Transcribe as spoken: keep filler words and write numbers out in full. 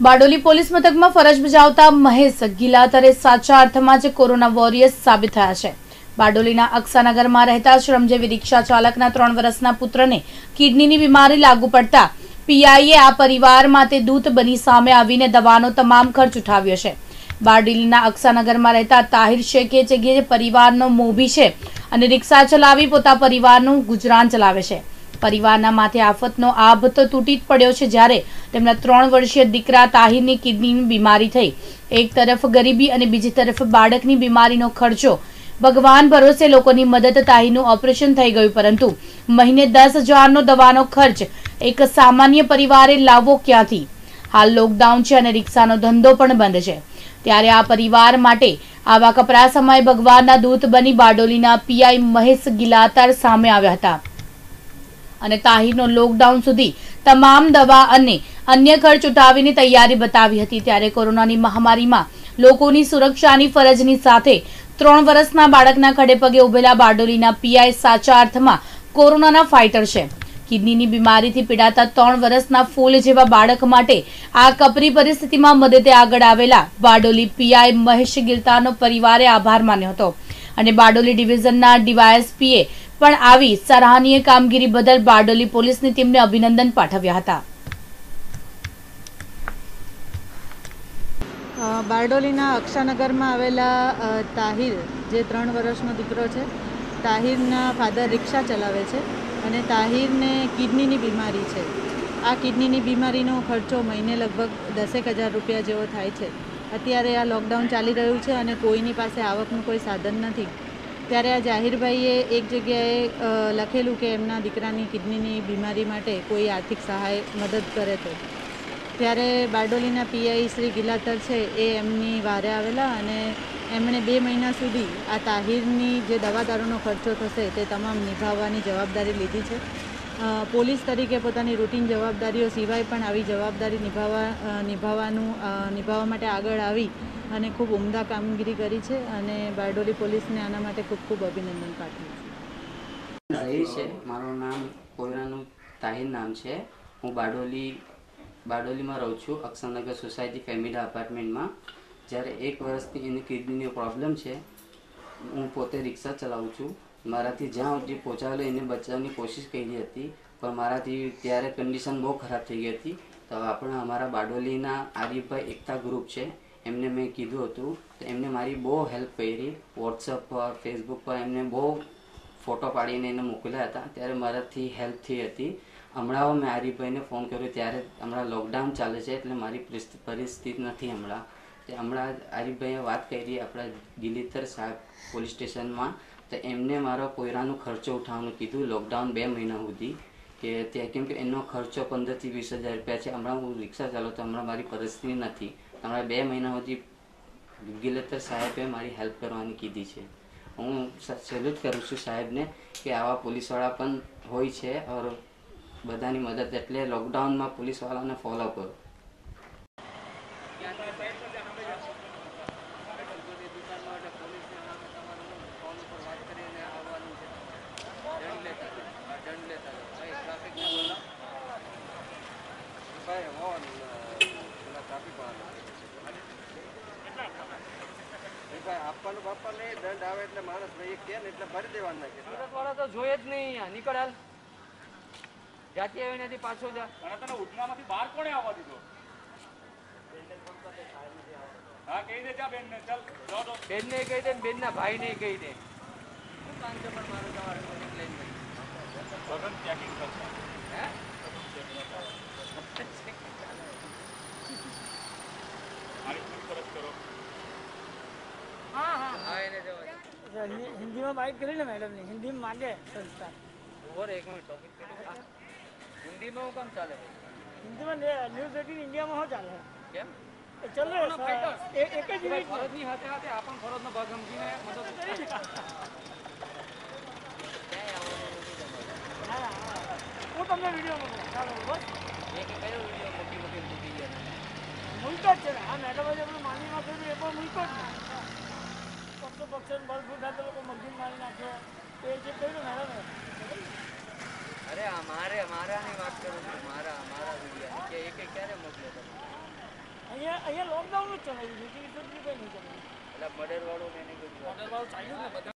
Bardoli police મથકમાં ફરજ બજાવતા મહેશ ગિલાતરે સાચા અર્થમાં જ કોરોના વોરિયર્સ સાબિત થયા છે। બારડોલીના અક્ષાનગરમાં રહેતા શ્રમજીવી રિક્ષા ચાલકના ત્રણ વર્ષના પુત્રને કિડનીની બીમારી લાગુ પડતા પીઆઈએ આ પરિવાર માટે દૂત બની સામે આવીને દવાનો તમામ ખર્ચ ઉઠાવ્યો છે। બારડોલીના અક્ષાનગરમાં રહેતા તાહિર શેખે જે પરિવારનો મોભી છે અને રિક્ષા ચલાવી પોતા પરિવારનું ગુજરાન ચલાવે છે। परिवारना माथे आफतनो आभ तो तूटी पड्यो छे, ज्यारे तेमना त्रण वर्षीय दीकरा ताहिरनी किडनीनी बीमारी थई। एक तरफ गरीबी अने बीजी तरफ बाळकनी बीमारीनो खर्चो। भगवान भरोसे लोकोनी मदद ताहिरनुं ऑपरेशन थई गयुं, परंतु महीने दस हजारनो दवानो खर्च एक सामान्य परिवारे लाववो क्यांथी? हाल लॉकडाउन छे अने रिक्षानो धंधो पण बंध छे, त्यारे आ परिवार माटे आवा कपरा समये भगवानना दूत बनी बारडोलीना पीआई महेश गिलातर सामे आव्या हता અને તાહિરનો લોકડાઉન સુધી તમામ દવા અને અન્ય ખર્ચ ઉઠાવીને તૈયારી બતાવી હતી। ત્યારે કોરોનાની મહામારીમાં લોકોની સુરક્ષાની ફરજની સાથે ત્રણ વર્ષના બાળકના ખડે પગે ઉભેલા બારડોલીના પીઆઈ સાચા અર્થમાં કોરોનાના ફાઇટર છે। કિડનીની બીમારીથી પીડાતા ત્રણ વર્ષના ફૂલ જેવા બાળક માટે આ કપરી પરિસ્થિતિમાં મદદે આગળ આવેલા બારડોલી પીઆઈ મહેશ ગિલાતરનો પરિવારે આભાર માન્યો હતો અને બારડોલી ડિવિઝનના ડીવાયએસપીએ પણ આવી સરાહનીય કામગીરી બદલ બારડોલી પોલીસની ટીમને અભિનંદન પાઠવ્યા હતા। બારડોલીના અક્ષાનગરમાં આવેલા તાહિર જે ત્રણ વર્ષનો દીકરો છે, તાહિરના ફાધર રિક્ષા ચલાવે છે અને તાહિરને કિડનીની બીમારી છે। આ કિડનીની બીમારીનો ખર્ચો મહિને લગભગ દસેક હજાર રૂપિયા જેવો થાય છે। અત્યારે આ લોકડાઉન ચાલી રહ્યું છે અને કોઈની પાસે આવકનું કોઈ સાધન નથી, ત્યારે આ જાહિરભાઈએ એક જગ્યાએ લખેલું કે એમના દીકરાની કિડનીની બીમારી માટે કોઈ આર્થિક સહાય મદદ કરે તો ત્યારે બારડોલીના પીઆઈ શ્રી ગિલાતર છે એ એમની વારે આવેલા અને એમણે બે મહિના સુધી આ તાહિરની જે દવા દારૂનો ખર્ચો થશે તે તમામ નિભાવવાની જવાબદારી લીધી છે। પોલીસ તરીકે પોતાની રૂટીન જવાબદારીઓ સિવાય પણ આવી જવાબદારી નિભાવવા નિભાવવાનું નિભાવવા માટે આગળ આવી અને खूब उमदा कामगीरी करी है અને બારડોલી પોલીસને આના માટે खूब खूब अभिनंदन पाठવું છું। રહી છે મારું નામ કોયરાનું તાહિર નામ છે। હું બારડોલી બારડોલીમાં રહું છું, અક્ષાનગર સોસાયટી ફેમિલી અપાર્ટમેન્ટમાં। જ્યારે એક વર્ષથી એની કિડનીનો પ્રોબ્લેમ છે, હું પોતે રિક્ષા ચલાવું છું। મારાથી જ્યાં સુધી પહોંચાડેલો એને બચાવવાની કોશિશ કરી હતી, પણ મારાથી ત્યારે કન્ડિશન બહુ ખરાબ થઈ ગઈ હતી। તો આપણે અમારા બારડોલીના આરીફભાઈ એકતા ગ્રુપ છે, એમને મેં કીધું હતું તો એમને મારી બહુ હેલ્પ કરી। વોટ્સઅપ પર, ફેસબુક પર એમને બહુ ફોટો પાડીને એને મોકલ્યા હતા, ત્યારે મારાથી હેલ્પ થઈ હતી। હમણાં મેં આરીફભાઈને ફોન કર્યો ત્યારે હમણાં લોકડાઉન ચાલે છે એટલે મારી પરિસ્થિતિ નથી હમણાં। તે હમણાં આરીફભાઈએ વાત કરી આપણા ગિલાતર સાહેબ પોલીસ સ્ટેશનમાં, તો એમને મારો કોયરાનો ખર્ચો ઉઠાવવાનું કીધું લોકડાઉન બે મહિના સુધી કે ત્યાં, કેમ કે એનો ખર્ચો પંદરથી વીસ હજાર રૂપિયા છે। હમણાં હું રિક્ષા ચાલું તો હમણાં મારી પરિસ્થિતિ નથી, हमारा बे महीना होती गिलातर साहेबे मारी हेल्प करवानी कीधी छे। हूँ सेल्यूट करूँ छूँ साहेब ने कि आवा पुलिसवाळा पण होय छे और बधानी मदद एटले लॉकडाउन में पुलिसवाळा ने फॉलो करो। આપવાનું બાપા નહીં, દંડ આવે એટલે માણસ ભાઈ કે ને એટલે ભરી દેવાના કે સુરત વાળા તો જોઈએ જ નહીં, અહીંયા નીકળ હાલ જાતી આવી નથી પાછો જા। અને તને ઉધનામાંથી બહાર કોણે આવવા દીધો? હા કહી દે જા બેન ને, ચાલ જો દો બેન ને કહી દે, બેન ના ભાઈ ને કહી દે। શું કામ છે પણ મારું તમારે કોને લઈને સઘન ચેકિંગ કરશે હે? મારી પૂરી પરત કરો। हाँ हाँ हाँ हिंदी में बात करी ना मैडम ने, हिंदी में मांगे संस्था और एक मिनट टॉपिक हिंदी में वो कम चाले? हिंदी में न्यूज़ एटीन इंडिया में हो चाले केम चल रहे एक एक જ મિનિટ ફરજ ની હાથે હાથે આપણ ફરજનો ભાગ સમજીને મદદ કરી। હું તમને વિડીયો મોકલું, ચાલો બસ એક કયો વિડીયો મોટી મોટી મૂકી ગયા મુલક જ છે આ મેડમ જે આપણે માનીમાં કર્યું એ પણ મુલક જ ને પક્ષો પક્ષને બળ ફૂટા તો લોકો મગજીન મારી નાખ્યો એ જે કર્યું મેડમ। અરે મારે મારાની વાત કરું છું, મારા મારા વિડીયો કે એક ક્યારે મોકલ્યો તમે? અહીંયા અહીંયા લોકડાઉન જ ચલાવ્યું છે, બીજું કંઈ નહીં ચલાવ્યું. એટલે મર્ડર વાળું ને એને બધું મોટરવાળું ચાલ્યું ને બધા